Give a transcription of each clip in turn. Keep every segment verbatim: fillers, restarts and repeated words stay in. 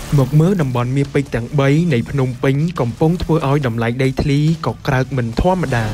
một mớ đầm bòn miệt bịch tặng bấyในភ្នំពេញកំពុងធ្វើឲ្យតម្លៃដីធ្លីក៏ក្រើកមិនធម្មតា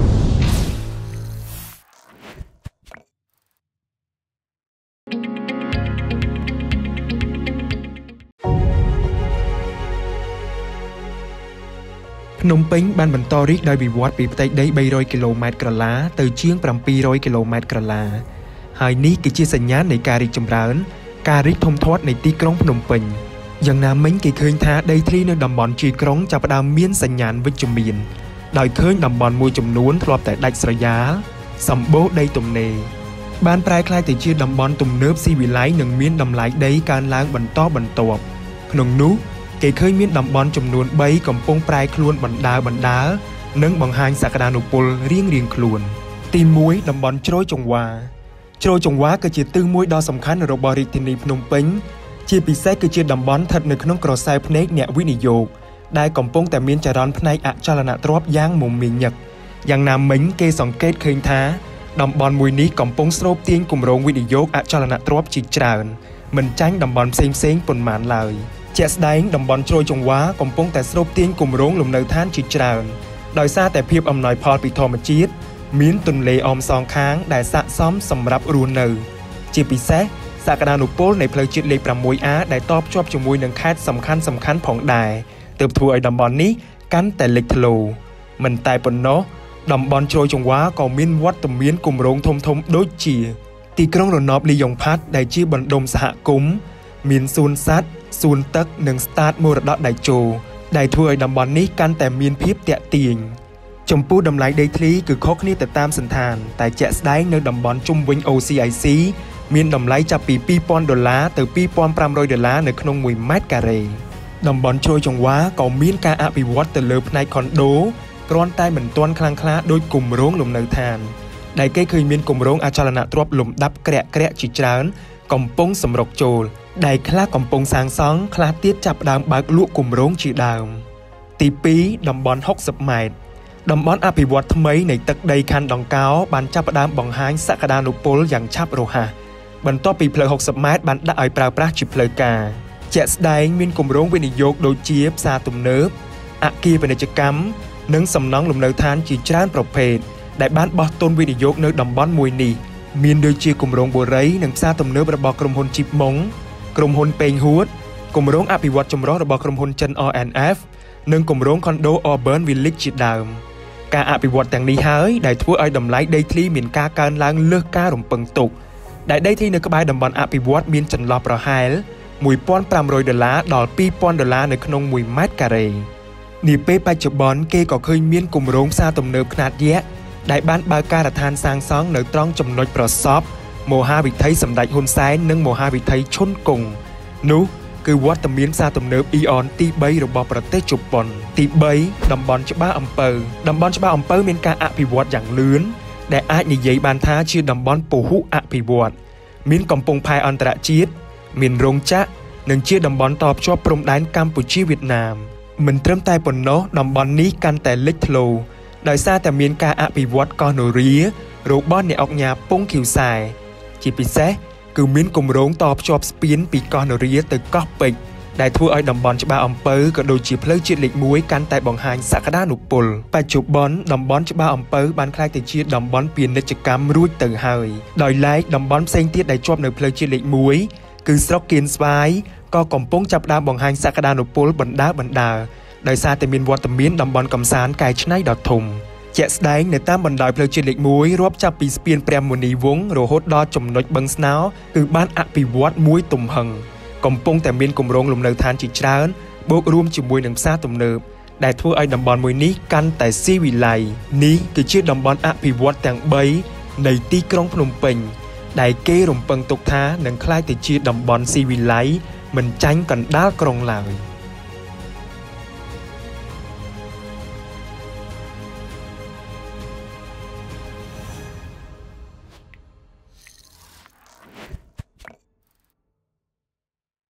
ភ្នំពេញបានបន្តរីកដោយវិវត្តពីផ្ទៃដីបីរយគីឡូម៉ែត្រក្រឡាទៅជាងប្រាំពីររយគីឡូម៉ែត្រក្រឡាហើយនេះគឺជាសញ្ញាណនៃការរីកចម្រើនការរីកធំធាត់នៃទីក្រុងភ្នំពេញយ៉ាងណាមិញគេឃើញថាដីធ្លីនៅតំបន់ជាយក្រុងចាប់ផ្ដើមមានសញ្ញាណវិជ្ជមានដោយឃើញតំបន់មួយចំនួនធ្លាប់តែដាច់ស្រយាលសម្បូរដីទំនេរបានប្រែក្លាយទៅជាតំបន់ទំនើបស៊ីវិល័យនិងមានតម្លៃដីកើនឡើងបន្តបន្ទាប់ក្នុងនោះគេឃើញមានតំបន់ចំនួនបីកំពុងប្រែខ្លួនបណ្ដើរបណ្ដើរនិងបង្ហាញសក្តានុពលរៀងរៀងខ្លួនទីមួយតំបន់ជ្រោយចង្វាជ្រោយចង្វាគឺជាទិសមួយដ៏សំខាន់របស់រាជធានីភ្នំពេញជាពិសេសគឺជាតំបន់ស្ថិតនៅក្នុងក្រសែភ្នែកអ្នកវិនិយោគដែលកំពុងតែមានចរន្តផ្នែកអចលនទ្រព្យយ៉ាងមមាញឹកយ៉ាងណាមិញគេសង្កេតឃើញថាតំបន់មួយនេះកំពុងស្រូបទាញគម្រោងវិនិយោគអចលនទ្រព្យជាច្រើនមិនចាញ់តំបន់ផ្សេងផ្សេងប៉ុន្មានឡើយជាក់ស្ដែងតំបន់ជ្រោយចង្វាកំពុងតែស្រូបទាញគម្រោងលំនៅឋានជាច្រើនដោយសារតែភាពអំណោយផលពីធម្មជាតិមានទន្លេអមសងខាងដែលស័ក្តិសមសម្រាប់រស់នៅជាពិសេសសក្តានុពលនៃផ្លូវជាតិលេខ 6A ដែលតភ្ជាប់ជាមួយនឹងខេត្តសំខាន់សំខាន់ផងដែរទើបធ្វើឲ្យតំបន់នេះកាន់តែលេចធ្លោមិនតែប៉ុណ្ណោះតំបន់ជ្រោយចង្វាក៏មានវត្តមានគម្រោងធំធំដូចជាទីក្រុងរណបលីយ៉ុងផាត់ដែលជាបណ្ដុំសហគមន៍មានសួនសត្វសួនទឹកនិងស្តាតមរតកដៃជោដែលធ្វើឲ្យតំបន់នេះកាន់តែមានភាពទាក់ទាញចំពោះតម្លៃដីធ្លីគឺខុសគ្នាទៅតាមសន្តានតែជាក់ស្ដែងនៅតំបន់ជុំវិញ អូ ស៊ី អាយ ស៊ី មានតម្លៃចាប់ពីពីរពាន់ដុល្លារទៅពីរពាន់ប្រាំរយដុល្លារនៅក្នុងមួយម៉ែត្រការ៉េតំបន់ជ្រោយចង្វាក៏មានការអភិវឌ្ឍទៅលើផ្នែកខុនដូគ្រាន់តែមិនទាន់ខ្លាំងក្លាដូចគម្រោងលំនៅឋានដែលគេឃើញមានគម្រោងអចលនទ្រព្យលំដាប់ក្រាក់ក្រាក់ជាច្រើនកំពុងសម្រុកចូលដែលខ្លះកំពុងសាងសង់ខ្លះទៀតចាប់ផ្ដើមបើកលក់គម្រោងជាដើមទីពីរតំបន់ហុកសិបម៉ែត្រតំបន់អភិវឌ្ឍថ្មីនៃទឹកដីខណ្ឌដង្កោបានចាប់ផ្ដើមបង្ហាញសក្តានុពលយ៉ាងឆាប់រហ័សបន្ទាប់ពីផ្លូវហុកសិបម៉ែត្របានដាក់ឲ្យប្រើប្រាស់ជាផ្លូវការជាក់ស្ដែងមានគម្រោងវិនិយោគដូចជាផ្សារទំនើបអគារពាណិជ្ជកម្មនិងសំណង់លំនៅឋានជាច្រើនប្រភេទដែលបានបោះទុនវិនិយោគនៅតំបន់មួយនេះមានដូចជាគម្រោងបូរីនិងផ្សារទំនើបរបស់ក្រុមហ៊ុនជីបម៉ុងក្រុមហ៊ុនពេងហួតគម្រោងអភិវឌ្ឍចម្រុះរបស់ក្រុមហ៊ុនចិន អារ អេន អេហ្វ និងគម្រោង Condo Urban Village ជាដើមការអភិវឌ្ឍទាំងនេះហើយដែលធ្វើឲ្យតម្លៃដីធ្លីមានការកើនឡើងលើសការរំពឹងទុកដែលដីធ្លីនៅក្បែរតំបន់អភិវឌ្ឍមានចន្លោះប្រហែលមួយពាន់ប្រាំរយដុល្លារដល់ពីរពាន់ដុល្លារនៅក្នុងមួយម៉ែត្រការ៉េនាពេលបច្ចុប្បន្នគេក៏ឃើញមានគម្រោងផ្សារទំនើបខ្នាតយក្សដែលបានបើកការដ្ឋានសាងសង់នៅត្រង់ចំណុចប្រសពមហាវិថីសម្ដេចហ៊ុនសែននិងមហាវិថីឈុនកុងនោះគឺវត្តមានផ្សារទំនើបអ៊ីអនទីបីរបស់ប្រទេសជប៉ុនទីបីតំបន់ច្បារអំពៅតំបន់ច្បារអំពៅមានការអភិវឌ្ឍយ៉ាងលឿនដែលអាចនិយាយបានថាជាតំបន់ពហុអភិវឌ្ឍមានកំពង់ផែអន្តរជាតិមានរោងចក្រនិងជាតំបន់តភ្ជាប់ព្រំដែនកម្ពុជាវៀតណាមមិនត្រឹមតែប៉ុណ្ណោះតំបន់នេះកាន់តែលេចធ្លោដោយសារតែមានការអភិវឌ្ឍកោះនរារបស់អ្នកអង្គការពងឃីវសែជាពិសេសគឺមានគម្រោងតភ្ជាប់ស្ពានពីកោះនរាទៅកោះពេជ្រដែលធ្វើឲ្យតំបន់ច្បារអំពៅក៏ដូចជាផ្លូវជាតិលេខមួយកាន់តែបង្ហាញសក្តានុពលបច្ចុប្បន្នតំបន់ច្បារអំពៅបានក្លាយទៅជាតំបន់ពាណិជ្ជកម្មរួចទៅហើយដោយឡែកតំបន់ផ្សេងទៀតដែលជាប់នៅផ្លូវជាតិលេខមួយគឺស្រុកគៀនស្វាយក៏កំពុងចាប់ផ្ដើមបង្ហាញសក្តានុពលបណ្ដើរបណ្ដើរដោយសារតែមានវត្តមានតំបន់កំសាន្តកែច្នៃដ៏ធំជាក់ស្ដែងនៅតាមបណ្ដោយផ្លូវជាតិលេខមួយរាប់ចាប់ពីស្ពានព្រះមុនីវង្សរហូតដល់ចំណុចបឹងស្នោគឺបានអភិវឌ្ឍមួយទំហឹងកំពុងតែមានគម្រោងលំនៅឋានជាច្រើនបូករួមជាមួយនឹងផ្សារទំនើបដែលធ្វើឲ្យតំបន់មួយនេះកាន់តែស៊ីវិល័យនេះគឺជាតំបន់អភិវឌ្ឍទាំងបីនៃទីក្រុងភ្នំពេញដែលគេរំពឹងទុកថានឹងក្លាយទៅជាតំបន់ស៊ីវិល័យមិនចាញ់កណ្ដាលក្រុងឡើយ